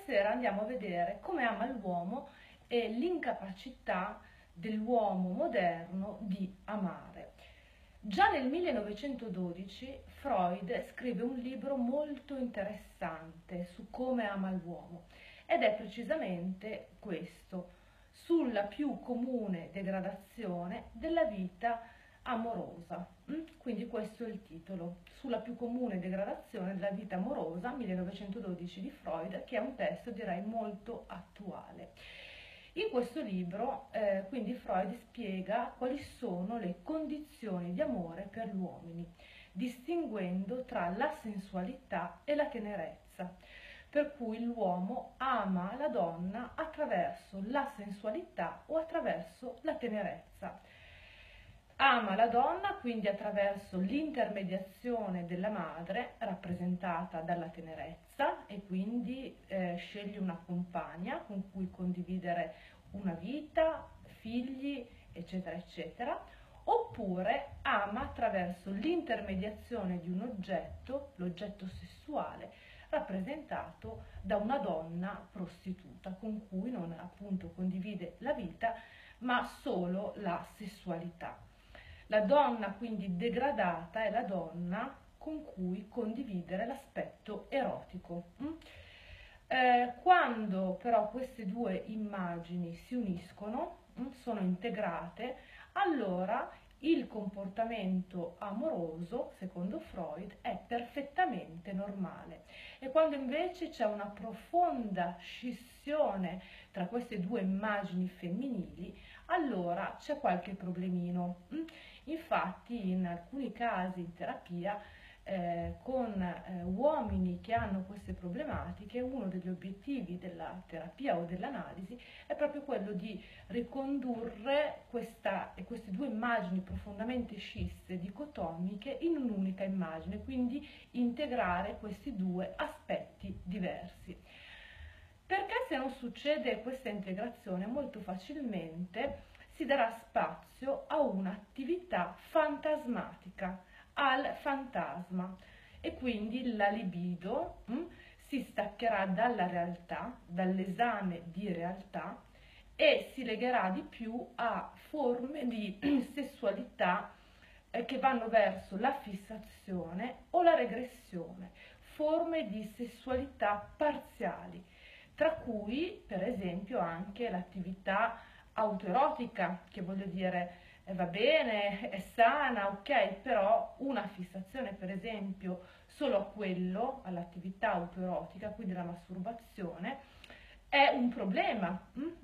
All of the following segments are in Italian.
sera andiamo a vedere come ama l'uomo e l'incapacità dell'uomo moderno di amare. Già nel 1912 Freud scrive un libro molto interessante su come ama l'uomo ed è precisamente questo, sulla più comune degradazione della vita amorosa. Quindi questo è il titolo, sulla più comune degradazione della vita amorosa, 1912 di Freud, che è un testo direi molto attuale. In questo libro quindi Freud spiega quali sono le condizioni di amore per gli uomini, distinguendo tra la sensualità e la tenerezza, per cui l'uomo ama la donna attraverso la sensualità o attraverso la tenerezza. Ama la donna quindi attraverso l'intermediazione della madre, rappresentata dalla tenerezza, e quindi sceglie una compagna con cui condividere una vita, figli, eccetera, eccetera, oppure ama attraverso l'intermediazione di un oggetto, l'oggetto sessuale, rappresentato da una donna prostituta, con cui non appunto condivide la vita, ma solo la sessualità. La donna quindi degradata è la donna con cui condividere l'aspetto erotico. Quando però queste due immagini si uniscono, sono integrate, allora il comportamento amoroso, secondo Freud, è perfettamente normale. E quando invece c'è una profonda scissione tra queste due immagini femminili, allora c'è qualche problemino. Infatti in alcuni casi in terapia con uomini che hanno queste problematiche, uno degli obiettivi della terapia o dell'analisi è proprio quello di ricondurre queste due immagini profondamente scisse, dicotomiche, in un'unica immagine, quindi integrare questi due aspetti diversi. Perché se non succede questa integrazione, molto facilmente si darà spazio a un'attività fantasmatica, al fantasma, e quindi la libido si staccherà dalla realtà, dall'esame di realtà, e si legherà di più a forme di sessualità che vanno verso la fissazione o la regressione, forme di sessualità parziali, tra cui per esempio anche l'attività autoerotica, che voglio dire va bene, è sana, ok, però una fissazione per esempio solo a quello, all'attività autoerotica, quindi la masturbazione, è un problema,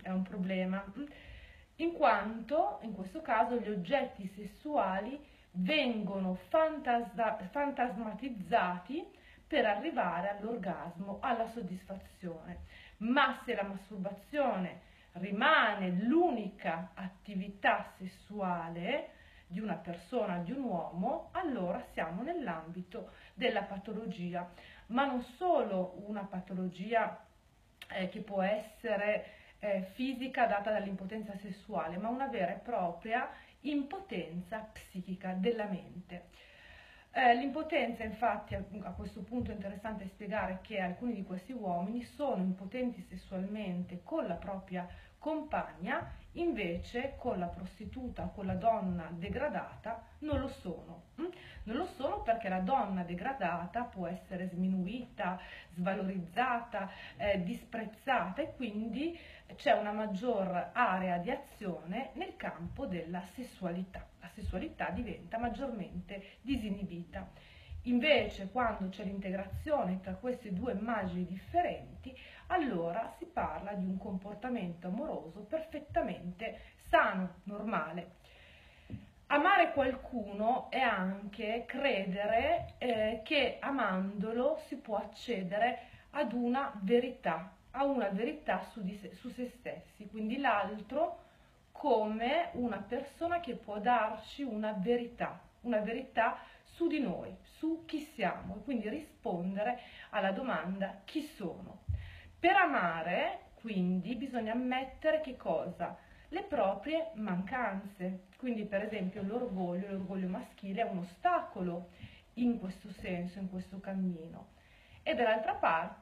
in quanto in questo caso gli oggetti sessuali vengono fantasmatizzati per arrivare all'orgasmo, alla soddisfazione. Ma se la masturbazione rimane l'unica attività sessuale di una persona, di un uomo, allora siamo nell'ambito della patologia, ma non solo una patologia che può essere fisica data dall'impotenza sessuale, ma una vera e propria impotenza psichica della mente. L'impotenza, infatti, a questo punto è interessante spiegare che alcuni di questi uomini sono impotenti sessualmente con la propria compagna, invece con la prostituta, con la donna degradata, non lo sono. Non lo sono perché la donna degradata può essere sminuita, svalorizzata, disprezzata, e quindi c'è una maggior area di azione nel campo della sessualità. La sessualità diventa maggiormente disinibita. Invece, quando c'è l'integrazione tra queste due immagini differenti, allora si parla di un comportamento amoroso perfettamente sano, normale. Amare qualcuno è anche credere che amandolo si può accedere ad una verità, a una verità su se stessi, quindi l'altro come una persona che può darci una verità su di noi, su chi siamo, e quindi rispondere alla domanda chi sono. Per amare, quindi, bisogna ammettere che cosa? Le proprie mancanze. Quindi, per esempio, l'orgoglio maschile è un ostacolo in questo senso, in questo cammino. E dall'altra parte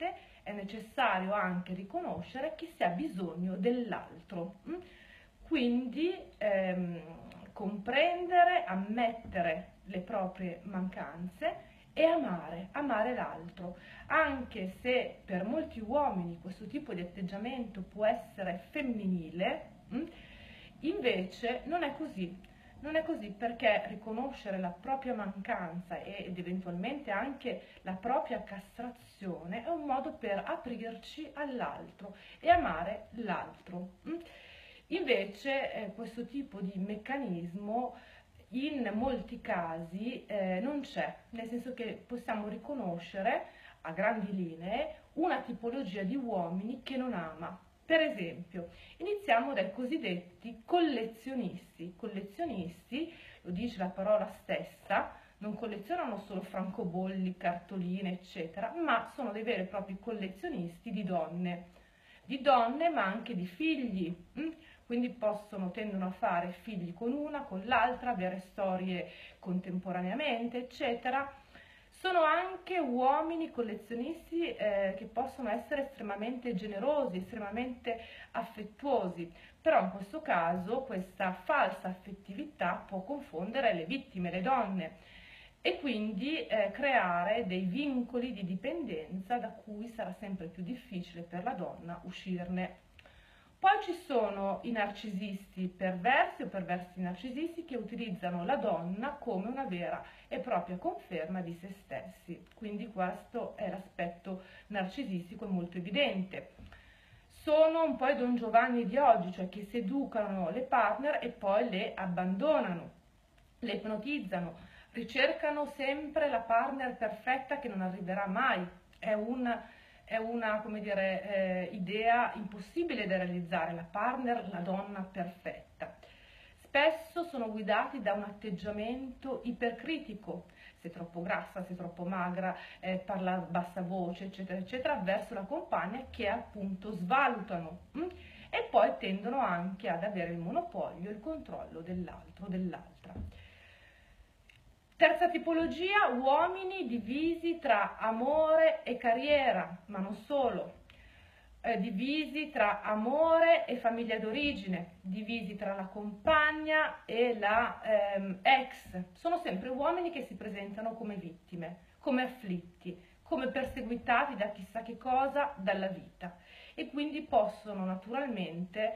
è necessario anche riconoscere che si ha bisogno dell'altro. Quindi comprendere, ammettere le proprie mancanze e amare l'altro, anche se per molti uomini questo tipo di atteggiamento può essere femminile, invece non è così. Non è così, perché riconoscere la propria mancanza ed eventualmente anche la propria castrazione è un modo per aprirci all'altro e amare l'altro. Invece questo tipo di meccanismo in molti casi non c'è, nel senso che possiamo riconoscere a grandi linee una tipologia di uomini che non ama. Per esempio, iniziamo dai cosiddetti collezionisti. Collezionisti, lo dice la parola stessa, non collezionano solo francobolli, cartoline, eccetera, ma sono dei veri e propri collezionisti di donne ma anche di figli. Quindi tendono a fare figli con una, con l'altra, avere storie contemporaneamente, eccetera. Sono anche uomini collezionisti che possono essere estremamente generosi, estremamente affettuosi, però in questo caso questa falsa affettività può confondere le vittime, le donne, e quindi creare dei vincoli di dipendenza da cui sarà sempre più difficile per la donna uscirne. Poi ci sono i narcisisti perversi o perversi narcisisti che utilizzano la donna come una vera e propria conferma di se stessi. Quindi questo è l'aspetto narcisistico molto evidente. Sono un po' i Don Giovanni di oggi, cioè che seducano le partner e poi le abbandonano, le ipnotizzano, ricercano sempre la partner perfetta che non arriverà mai. È una come dire, idea impossibile da realizzare, la partner, la donna perfetta. Spesso sono guidati da un atteggiamento ipercritico, se è troppo grassa, se è troppo magra, parla a bassa voce, eccetera, eccetera, verso la compagna, che appunto svalutano. E poi tendono anche ad avere il monopolio, il controllo dell'altro, dell'altra. Terza tipologia, uomini divisi tra amore e carriera, ma non solo, divisi tra amore e famiglia d'origine, divisi tra la compagna e la ex. Sono sempre uomini che si presentano come vittime, come afflitti, come perseguitati da chissà che cosa dalla vita, e quindi possono naturalmente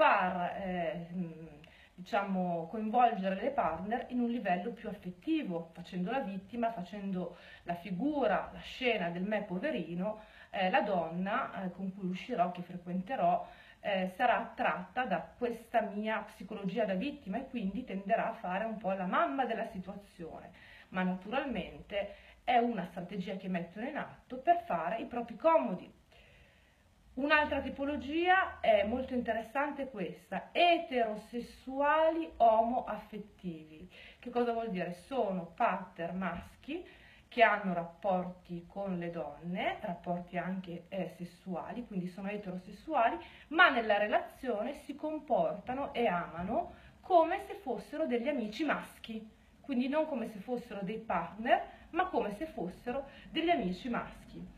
coinvolgere le partner in un livello più affettivo, facendo la vittima, facendo la figura, la scena del me poverino. La donna con cui uscirò, che frequenterò, sarà attratta da questa mia psicologia da vittima e quindi tenderà a fare un po' la mamma della situazione, ma naturalmente è una strategia che mettono in atto per fare i propri comodi. Un'altra tipologia è molto interessante, questa, eterosessuali omoaffettivi. Che cosa vuol dire? Sono partner maschi che hanno rapporti con le donne, rapporti anche sessuali, quindi sono eterosessuali, ma nella relazione si comportano e amano come se fossero degli amici maschi, quindi non come se fossero dei partner, ma come se fossero degli amici maschi.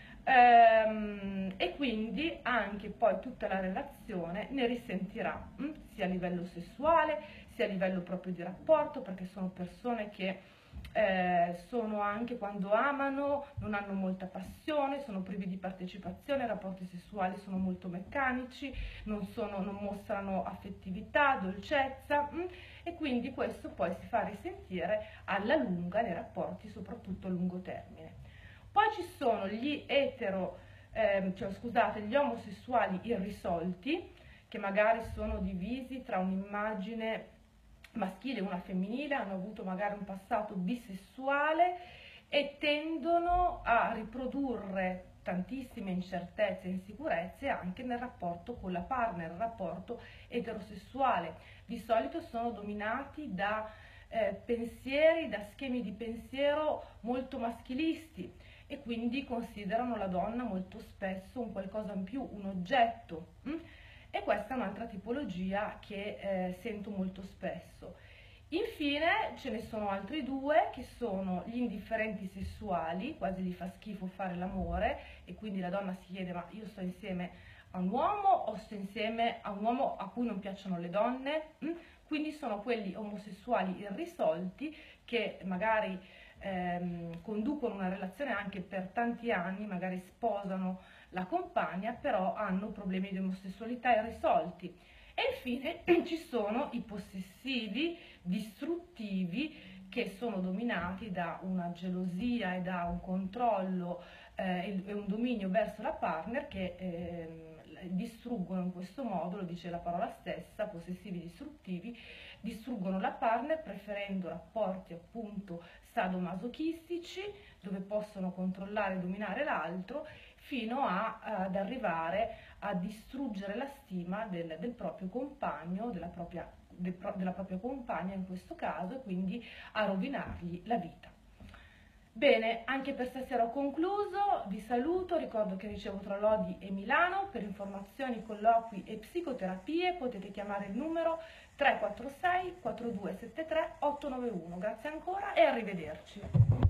E quindi anche poi tutta la relazione ne risentirà, sia a livello sessuale, sia a livello proprio di rapporto, perché sono persone che sono, anche quando amano, non hanno molta passione, sono privi di partecipazione, i rapporti sessuali sono molto meccanici, non mostrano affettività, dolcezza, e quindi questo poi si fa risentire alla lunga nei rapporti, soprattutto a lungo termine. Poi ci sono gli gli omosessuali irrisolti, che magari sono divisi tra un'immagine maschile e una femminile, hanno avuto magari un passato bisessuale e tendono a riprodurre tantissime incertezze e insicurezze anche nel rapporto con la partner, il rapporto eterosessuale. Di solito sono dominati da pensieri, da schemi di pensiero molto maschilisti, e quindi considerano la donna molto spesso un qualcosa in più, un oggetto. E questa è un'altra tipologia che sento molto spesso. Infine ce ne sono altri due, che sono gli indifferenti sessuali, quasi gli fa schifo fare l'amore, e quindi la donna si chiede: ma io sto insieme a un uomo o sto insieme a un uomo a cui non piacciono le donne? Quindi sono quelli omosessuali irrisolti che magari conducono una relazione anche per tanti anni, magari sposano la compagna, però hanno problemi di omosessualità irrisolti. E infine ci sono i possessivi distruttivi, che sono dominati da una gelosia e da un controllo e un dominio verso la partner, che distruggono in questo modo, lo dice la parola stessa, possessivi distruttivi, distruggono la partner preferendo rapporti appunto sadomasochistici, dove possono controllare e dominare l'altro, fino ad arrivare a distruggere la stima del proprio compagno, della propria compagna in questo caso, e quindi a rovinargli la vita. Bene, anche per stasera ho concluso, vi saluto, ricordo che ricevo tra Lodi e Milano. Per informazioni, colloqui e psicoterapie potete chiamare il numero 346 4273 891. Grazie ancora e arrivederci.